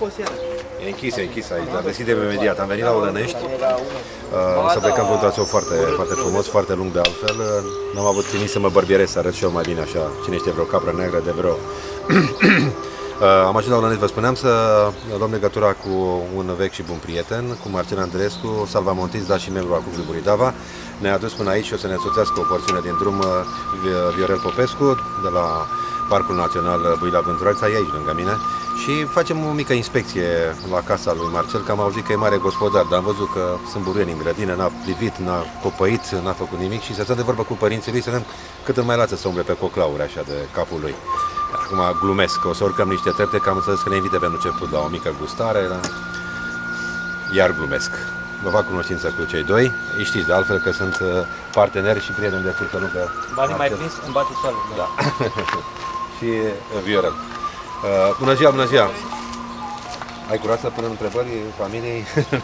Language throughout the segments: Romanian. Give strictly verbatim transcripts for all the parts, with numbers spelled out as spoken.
E închis, e închis aici, dar deschidem imediat. Am venit la Olănești, uh, o să plecăm cu un traseu foarte, foarte frumos, foarte lung de altfel. N-am avut timp să mă bărbierez, să arăt și eu mai bine așa, cine știe, vreo capră neagră de vreo... Uh, am ajuns la Olănești, vă spuneam, să luăm legătura cu un vechi și bun prieten, cu Marcel Andreescu, salvamontist, dar și membru al Clubului Buridava. Ne-a adus până aici și o să ne însoțească o porțiune din drum Viorel Popescu, de la Parcul Național Buila-Vânturața, e aici lângă mine. Și facem o mică inspecție la casa lui Marcel, că am auzit că e mare gospodar, dar am văzut că sunt buruieni în grădină, n-a privit, n-a copăit, n-a făcut nimic și să stăm de vorbă cu părinții lui, să vedem cât îl mai lasă să umble pe coclauri așa de capul lui. Acum glumesc, că o să urcăm niște trepte, că am înțeles că ne invite pe început la o mică gustare, dar... iar glumesc. Vă fac cunoștință cu cei doi, îi știți de altfel că sunt parteneri și prieteni de curtă lungă. Banii mai prins, îmi bate soarele. Da. Și Viorel. Uh, bună ziua, bună ziua! Ai curaj să punem întrebări familiei?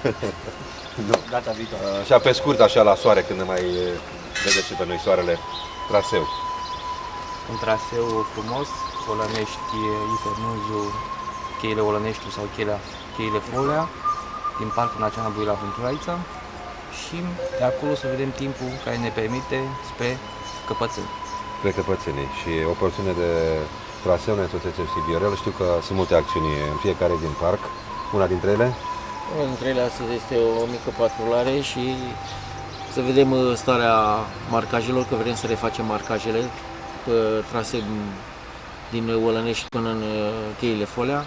Nu. Data viitoare. Uh, așa pe scurt, așa la soare, când ne mai vedeți și pe noi soarele, traseu. Un traseu frumos, Olănești, Ifernunzu, cheile Olăneștiu sau cheile, cheile Folea, din Parcul Național Buila-Vânturața și de acolo să vedem timpul care ne permite spre Căpățâni. Spre Căpățânii și o porțiune de traseu ne însoțește și Viorel. Știu că sunt multe acțiuni în fiecare din parc. Una dintre ele? Una dintre ele astăzi este o mică patrulare și să vedem starea marcajelor, că vrem să refacem marcajele pe traseu din Olănești până în cheile Folea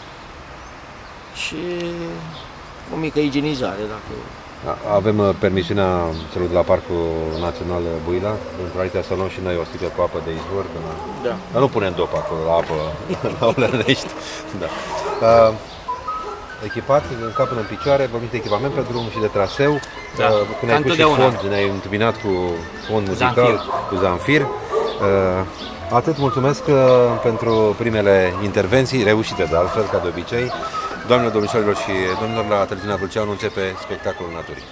și o mică igienizare, dacă... Avem permisiunea celor de la Parcul Național Buila, pentru aici să luăm și noi o sticlă cu apă de izvor. Da. Dar nu punem dop acolo, la apă, la Olănești. Da. Uh, echipat, în cap până în picioare, vorbim de echipament pe drum și de traseu. Da. Uh, când ai pus și fond, ne-ai întâmpinat cu fond muzical, Zanfir. cu Zanfir. Uh, atât, mulțumesc uh, pentru primele intervenții, reușite de altfel, ca de obicei. Doamnelor, domnișoarelor și domnilor, la televiziunea Vâlceanu începe spectacolul naturii.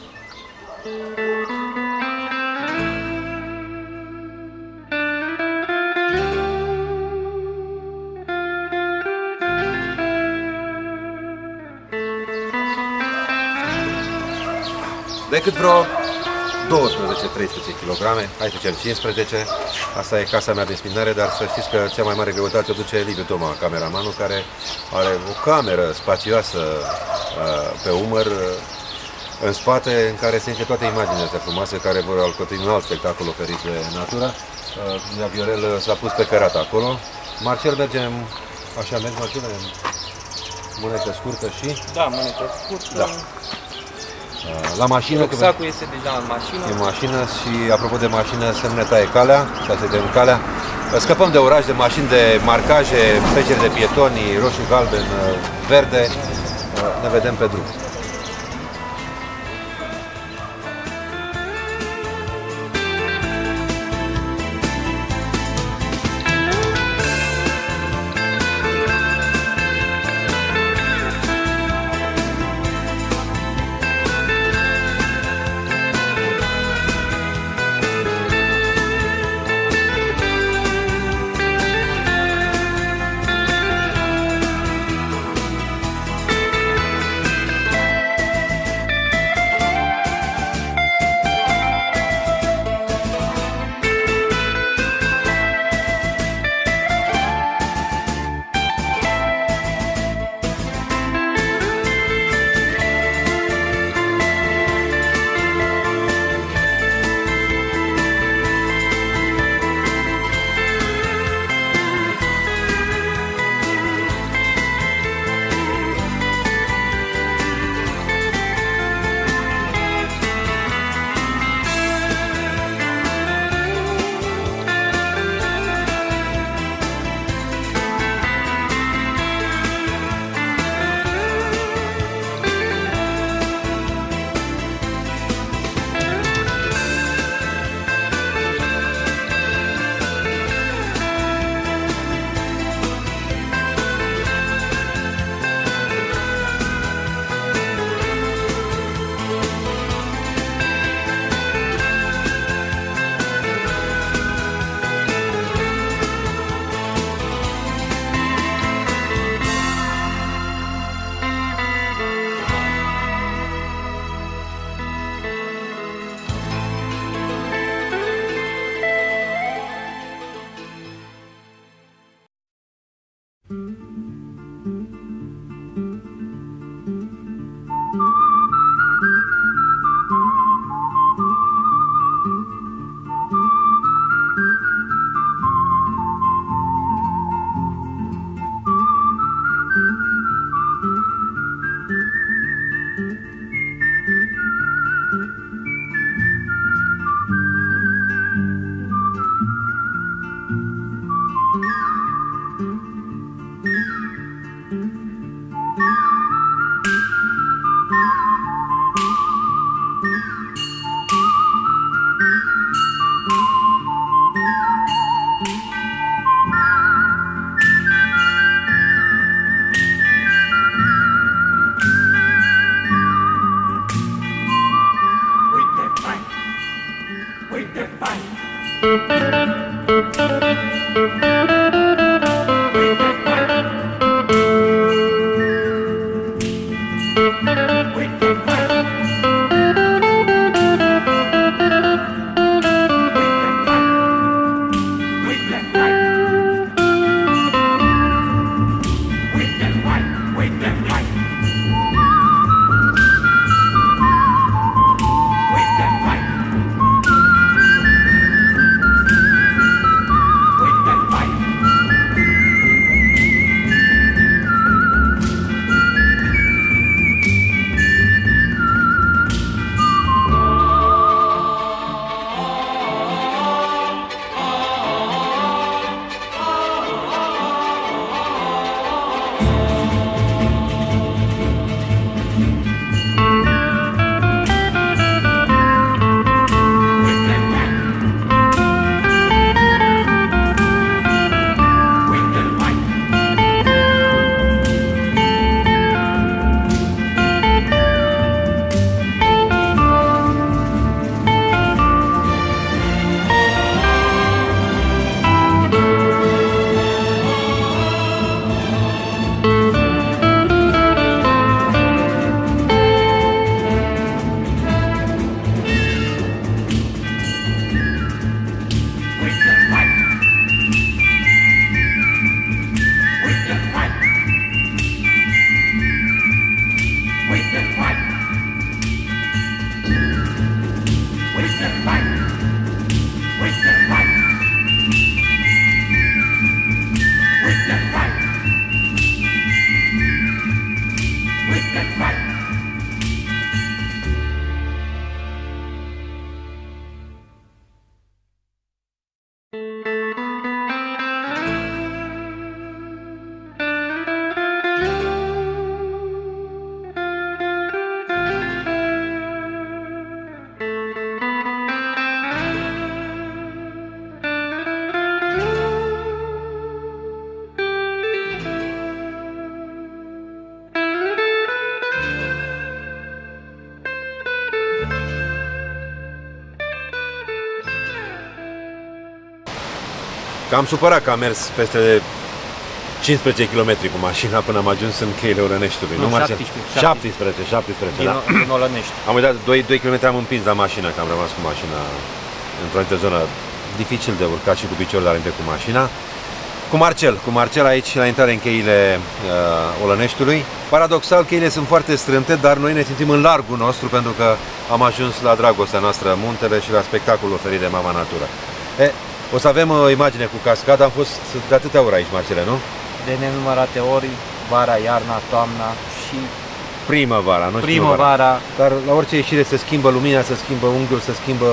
Decât vreo douăsprezece treisprezece kilograme, hai să zicem cincisprezece. Asta e casa mea de spinare, dar să știți că cea mai mare greutate o duce Liviu Toma, cameramanul, care are o cameră spațioasă uh, pe umăr, uh, în spate, în care se înche toate imaginile astea frumoase care vor alcătui un alt spectacol oferit de natură. Uh, Viorel s-a pus pe cărat acolo. Marcel, mergem, așa mergi, Marcel, mânetă scurtă și... Da, mânetă scurtă. Da. La mașină, rucsacul este deja în mașină. În mașină și apropo de mașină, să nu ne taie calea, să se dăm calea. Scăpăm de oraș, de mașini, de marcaje, treceri de pietoni, roșu, galben, verde. Ne vedem pe drum. Am supărat că am mers peste cincisprezece kilometri cu mașina până am ajuns în cheile Olăneștiului. Nu, nu șaptesprezece, șaptesprezece, șaptesprezece, din, da. din Olănești. Am uitat, doi kilometri am împins la mașină, că am rămas cu mașina într-o anumită zonă dificil de urcat și cu piciorul la cu mașina. Cu Marcel, cu Marcel aici la intrare în cheile uh, Olăneștiului. Paradoxal, cheile sunt foarte strâmte, dar noi ne simțim în largul nostru pentru că am ajuns la dragostea noastră, muntele și la spectacolul oferit de Mama Natură. E, o să avem o imagine cu cascada, am fost de atâtea ori aici, Marcele, nu? De nenumărate ori, vara, iarna, toamna și primăvara, nu primăvara. Dar la orice ieșire se schimbă lumina, se schimbă unghiul, se schimbă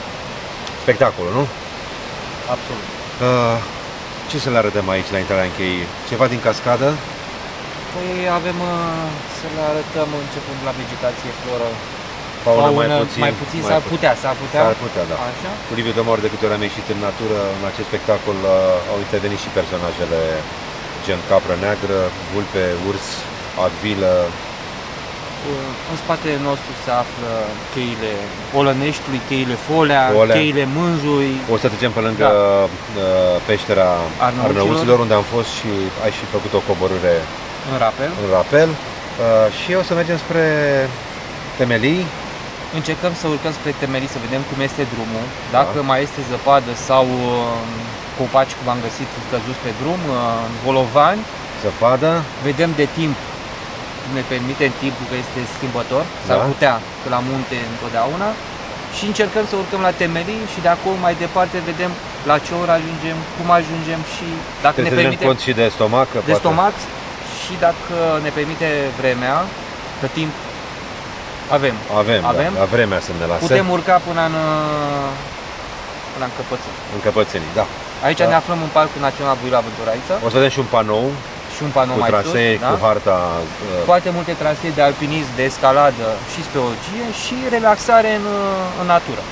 spectacolul, nu? Absolut. Uh, ce să le arătăm aici la intrarea în chei? Ceva din cascadă? Păi avem uh, să le arătăm începând la vegetație, floră, Fauna, faună, mai puțin, mai puțin s-ar putea, s-ar putea. S-ar putea, da. Așa? Cu Liviu Domor, de câte ori am ieșit în natură, în acest spectacol uh, au intervenit și personajele gen capră neagră, vulpe, urs, agvilă. În spatele nostru se află cheile Olăneștiului, cheile Folea, Folea. cheile Mânzui. O să trecem pe lângă da. peștera Arnăuților. Arnăuților, unde am fost și ai și făcut o coborâre În rapel. în rapel. Uh, și o să mergem spre temelii. Încercăm să urcăm spre temelii, să vedem cum este drumul, dacă da. mai este zăpadă sau copaci, cum am găsit, căzuți pe drum, bolovani. Zăpadă. Vedem de timp, ne permite timpul că este schimbător, da. S-ar putea, că la munte întotdeauna. Și încercăm să urcăm la temelii și de acolo mai departe vedem la ce oră ajungem, cum ajungem și dacă Trebuie ne permite cont și de stomac. de poate. stomac și dacă ne permite vremea, că timp avem. Avem, avem. Da, vremea să ne lase. Putem urca până în, până în Căpățâni. În Căpățânii, da. Aici da. ne aflăm în Parcul Național Buila Vânturaiță. O să vedem și un panou. Și un panou cu mai trasee, sus, da? cu harta. Uh... Foarte multe trasee de alpinism, de escaladă și speologie și relaxare în, în natură.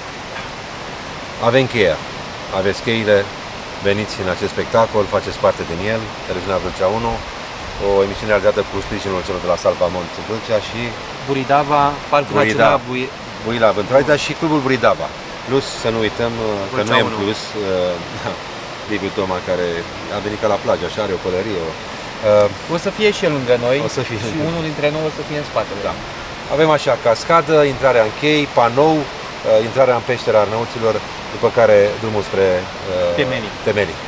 Avem cheia. Aveți cheile, veniți în acest spectacol, faceți parte din el, Televiziunea Vâlcea unu, o emisiune realizată cu sprijinul celor de la Salvamont Vâlcea și Buridava, Parcul Burida, Național Bui... Buila Vânturaița și Clubul Buridava. Plus, să nu uităm Vâlcea că noi în unu. plus, uh, Liviu Toma, care a venit ca la plajă, așa, are o pălărie, o, Uh, O să fie și el lângă noi O să fie și lângă. unul dintre noi o să fie în spatele. Da. Avem așa cascadă, intrarea în chei, panou, uh, intrarea în peștera Arnăuților, după care drumul spre uh, Temelii. Temelii.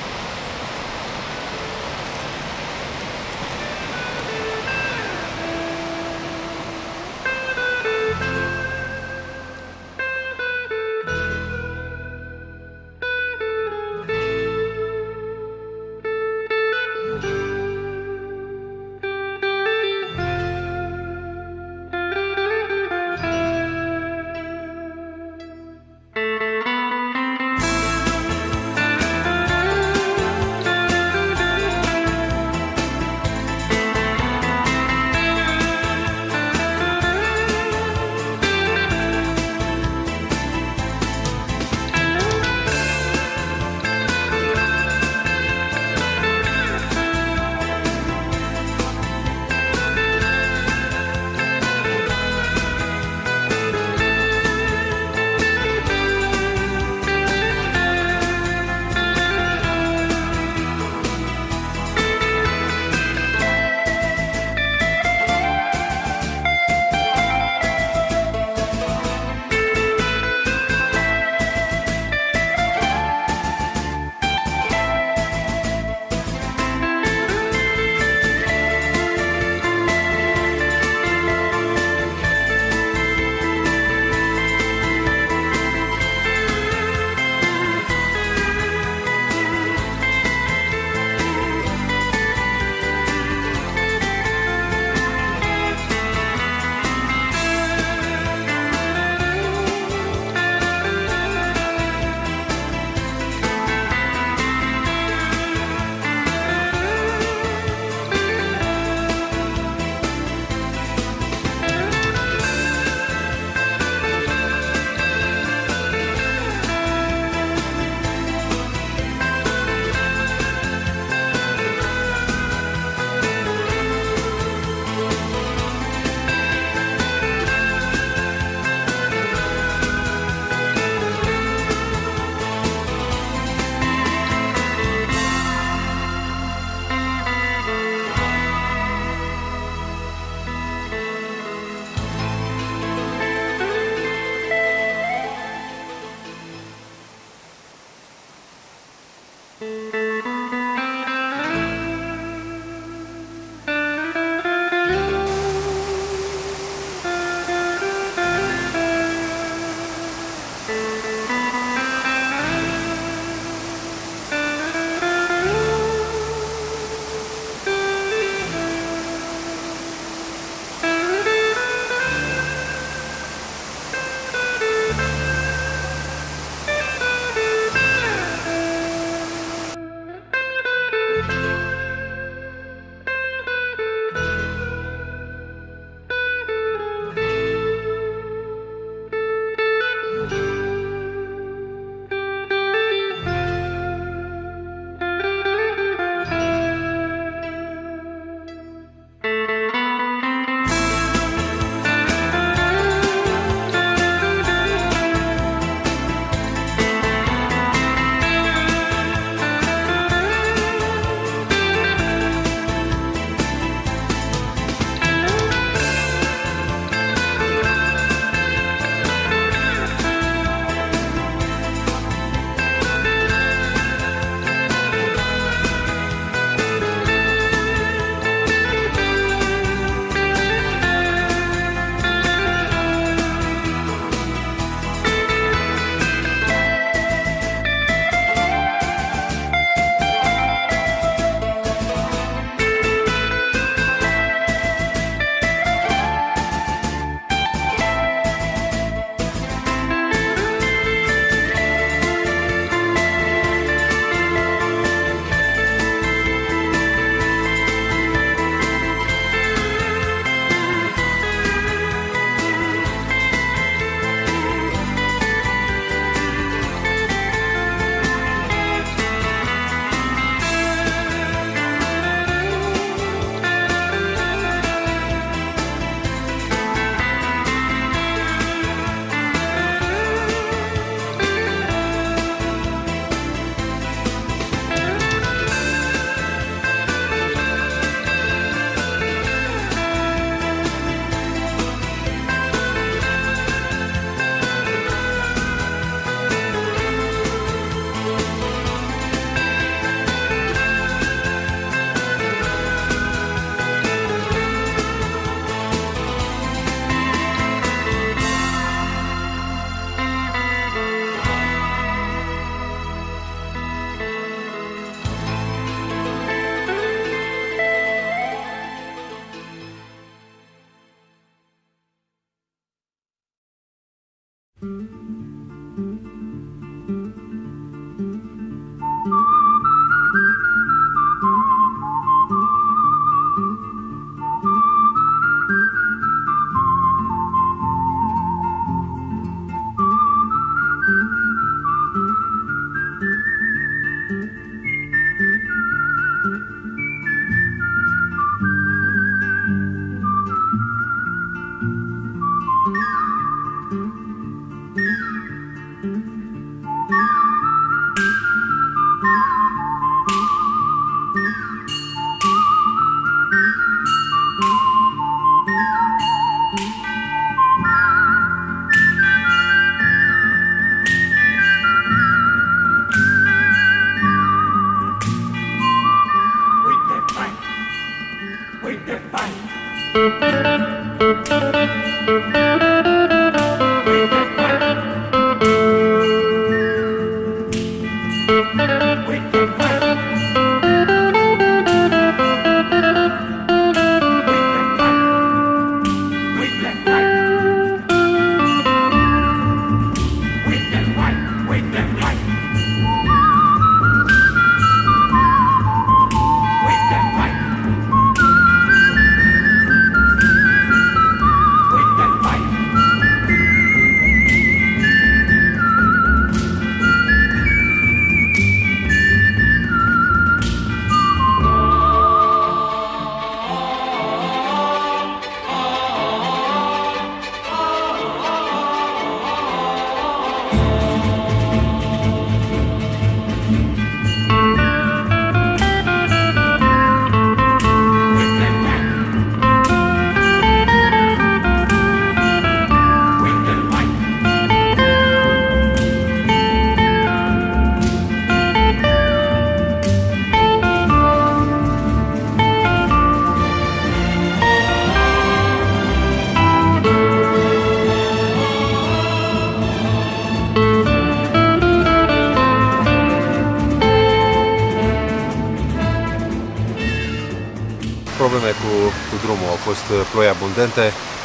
Probleme cu, cu drumul, au fost ploi abundente,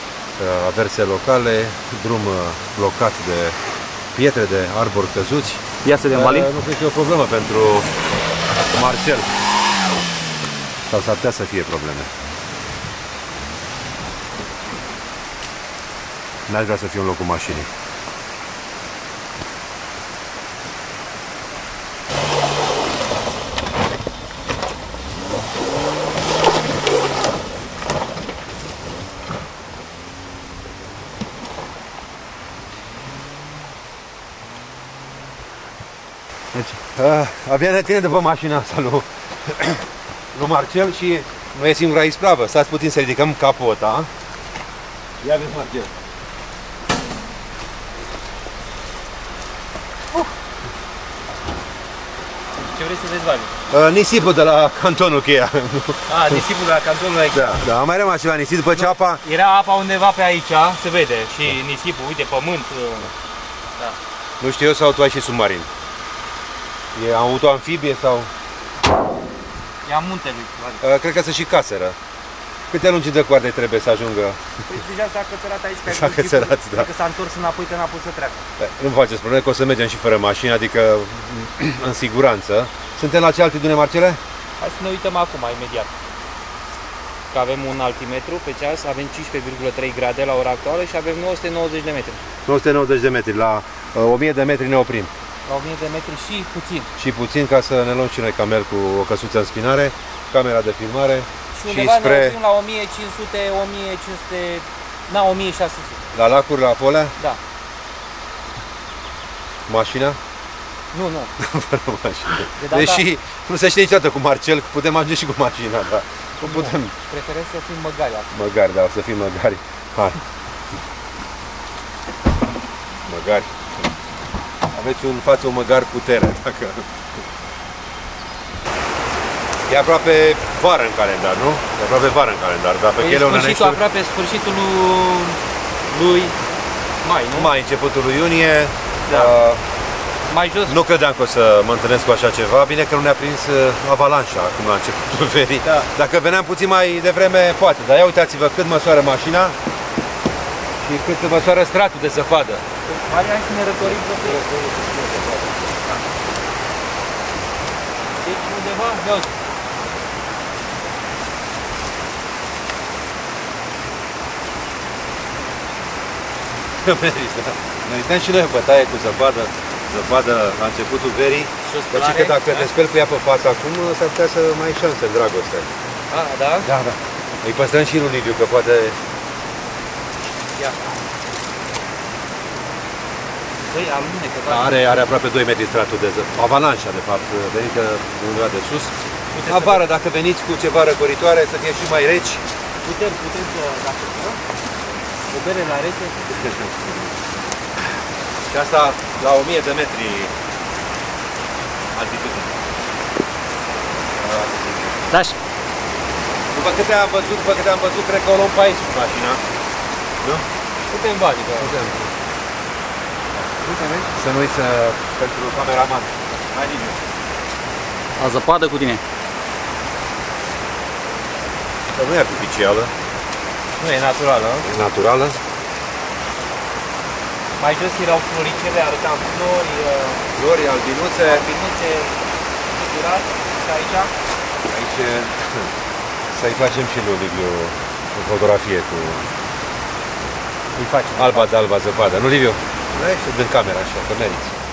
averse locale, drum blocat de pietre, de arbori căzuți. Iasă de Mali? Nu cred că e o problemă pentru Marcel. Sau s-ar putea să fie probleme. N-aș vrea să fiu în locul mașinii. Deci, a, abia ne ține după mașina asta lui, lui Marcel și nu e singura ispravă. Stați puțin să ridicăm capota. Ia vezi, Marcel. Uh. Ce vrei să vezi, Vali? Uh, nisipul de la cantonul Cheia. A, nisipul de la cantonul aici. Da, da, a mai rămas ceva nisip după ce apa... Era apa undeva pe aici, se vede, și nisipul, uite, pământ. Da. Nu știu eu, sau tu ai și submarin? E autoamfibie sau... E a muntelui. Uh, cred că sunt și caseră. Câte lungi de coarde trebuie să ajungă? Păi deja s-a cățărat aici, că S-a cățărat, da. Că s-a întors înapoi, că n-a putut să treacă. Nu faceți probleme, că o să mergem și fără mașină, adică în siguranță. Suntem la ce altitudine, Marcele? Hai să ne uităm acum, imediat. Că avem un altimetru pe ceas, avem cincisprezece virgulă trei grade la ora actuală și avem nouă sute nouăzeci de metri. nouă sute nouăzeci de metri, la uh, o mie de metri ne oprim. La o mie de metri și puțin. Și puțin, ca să ne luăm și noi camel cu o căsuță în spinare, camera de filmare. Și undeva și spre... ne oprim la o mie cinci sute, o mie cinci sute, na, o mie șase sute. La lacuri, la Folea? Da. Mașina? Nu, nu. Fără mașină. De data... Deși nu se știe niciodată cu Marcel, putem merge și cu mașina, dar nu putem. Preferez să fim măgari acum. Măgari, da, o să fim măgari. Hai. Măgari. Aveți în față un măgar putere, dacă... E aproape vară în calendar, nu? E aproape vară în calendar, dar pe Cheile Olăneștiului... aproape sfârșitul lui mai, nu? Mai, începutul lui iunie. Da. Uh, mai jos. Nu credeam că o să mă întâlnesc cu așa ceva. Bine că nu ne-a prins uh, avalanșa acum la începutul verii. Da. Dacă veneam puțin mai devreme, poate. Dar ia uitați-vă cât măsoară mașina și cât măsoară stratul de zăpadă. Hai, hai să ne răcorim pe pe. Deci undeva, ia uite. Ne uităm și noi în bătaie cu zăpadă, zăpadă la începutul verii. Deci că dacă te speli cu ea pe față acum, s-ar putea să mai ai șanse în dragoste. A, da? Da, da. Îi păstrăm și lui Liviu, că poate... Ia. Băi, alunecă, da? Are, are aproape doi metri stratul de zăpadă. Avalanșa, de fapt, venită undeva de sus. La vară, dacă veniți cu ceva răcoritoare, să fie și mai reci. Putem, putem să, dacă vreau, o bere la rece. Și asta la o mie de metri altitudine. Da. După câte am văzut, după câte am văzut, cred că o luăm pe aici cu mașina. Nu? Putem bani, da. Putem. Să nu uiți pentru cameraman. Hai, Liviu. La zăpadă cu tine. Că nu e artificială, Nu, e naturală. e naturală. Mai jos erau floricele, arătam flori, Flori, albinuțe. albinuțe, figurat, și aici. Aici să-i facem și lui Liviu o fotografie cu Îi facem. alba de alba zăpadă. Nu, Liviu? Hai să dăm camera așa, că meriți.